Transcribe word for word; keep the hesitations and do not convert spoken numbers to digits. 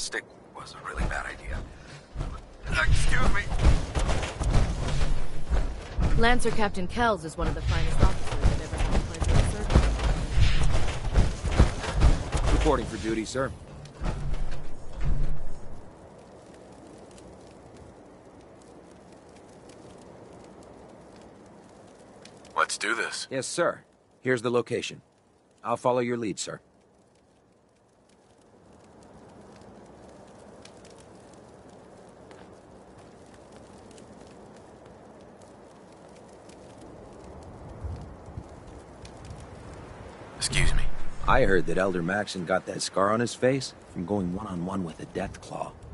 stick was a really bad idea. Excuse me. Lancer Captain Kells is one of the finest officers I've ever had the pleasure of serving. Reporting for duty, sir. Let's do this. Yes, sir. Here's the location. I'll follow your lead, sir. Excuse me. I heard that Elder Maxon got that scar on his face from going one-on-one with a Deathclaw.